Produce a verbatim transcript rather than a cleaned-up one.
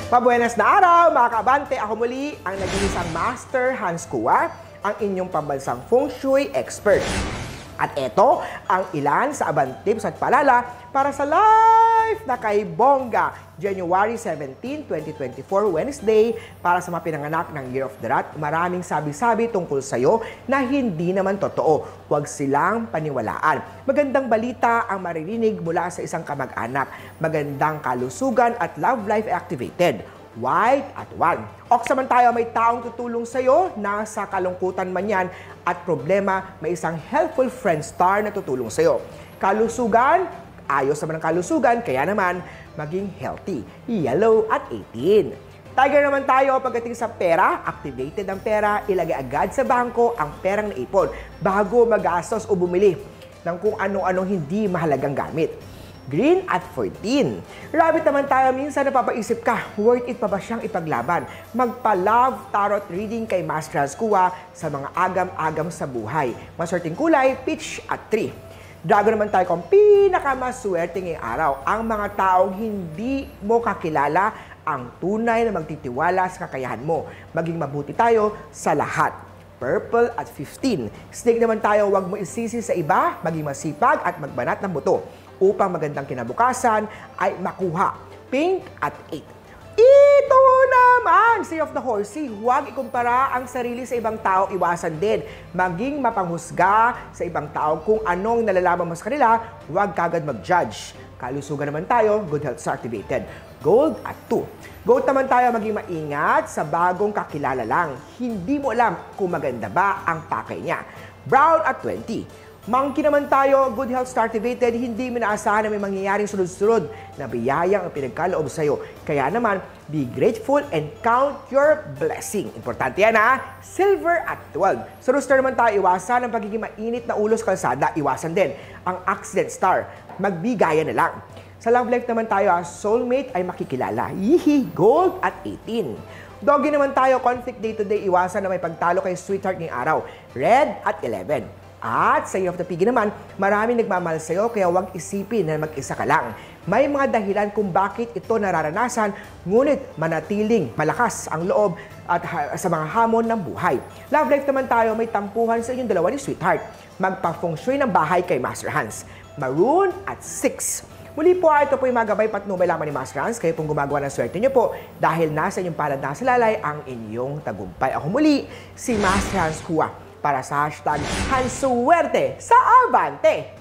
Mabuenas na araw mga kaabante! Ako muli ang nag-iisang Master Hans Kua, ang inyong pambansang Feng Shui expert. At ito ang ilan sa abang tips at paalala para sa live na kay Bongga, January seventeenth, twenty twenty-four, Wednesday, para sa mga pinanganak ng Year of the Rat. Maraming sabi-sabi tungkol sa'yo na hindi naman totoo. Huwag silang paniwalaan. Magandang balita ang maririnig mula sa isang kamag-anak. Magandang kalusugan at love life activated. White at one. O saman tayo, may taong tutulong sa'yo, nasa kalungkutan man yan at problema, may isang helpful friend star na tutulong sa'yo. Kalusugan, ayos naman ang kalusugan, kaya naman maging healthy. Yellow at eighteen. Tiger naman tayo, pagdating sa pera, activated ang pera, ilagay agad sa bangko ang perang naipon bago magastos o bumili ng kung ano-anong hindi mahalagang gamit. Green at fourteen. Rabbit naman tayo, minsan napapaisip ka, worth it pa ba siyang ipaglaban? Magpa-love tarot reading kay Master Hans Kua sa mga agam-agam sa buhay. Maswerteng kulay, peach at three. Dragon naman tayo kung pinakamaswerte ngayong araw. Ang mga taong hindi mo kakilala, ang tunay na magtitiwala sa kakayahan mo. Maging mabuti tayo sa lahat. Purple at fifteen. Snake naman tayo, huwag mo isisi sa iba, maging masipag at magbanat ng buto upang magandang kinabukasan ay makuha. Pink at eight. Ito naman, Say of the Horsey, huwag ikumpara ang sarili sa ibang tao, iwasan din. Maging mapanghusga sa ibang tao kung anong nalalaman mo sa kanila, huwag kagad mag-judge. Kalusugan naman tayo, good health activated. Gold at two. Gold naman tayo, maging maingat sa bagong kakilala lang. Hindi mo alam kung maganda ba ang pakay niya. Brown at twenty. Monkey naman tayo, good health activated, hindi mo naasahan na may mangyayaring sunod-sunod na biyayang ang pinagkaloob sa'yo. Kaya naman, be grateful and count your blessing. Importante yan ha! Silver at twelve. Sa rooster naman tayo, iwasan ang pagiging mainit na ulo sa kalsada, iwasan din ang accident star. Magbigaya na lang. Sa love life naman tayo, soulmate ay makikilala. Yihi, gold at eighteen. Doggy naman tayo, conflict day to day, iwasan na may pagtalo kay sweetheart ngayong araw. Red at eleven. At sa Year of the Piggy naman, maraming nagmamahal sa'yo kaya huwag isipin na mag-isa ka lang. May mga dahilan kung bakit ito nararanasan, ngunit manatiling malakas ang loob at sa mga hamon ng buhay. Love life naman tayo, may tampuhan sa inyong dalawa ni sweetheart. Magpa-feng shui ng bahay kay Master Hans. Maroon at six. Muli po, ito po yung magabay patnubay lamang ni Master Hans. Kayo pong gumagawa ng swerte niyo po dahil nasa inyong palad na salalay ang inyong tagumpay. Ako muli, si Master Hans Kua para sa hashtag Hansuwerte sa Abante.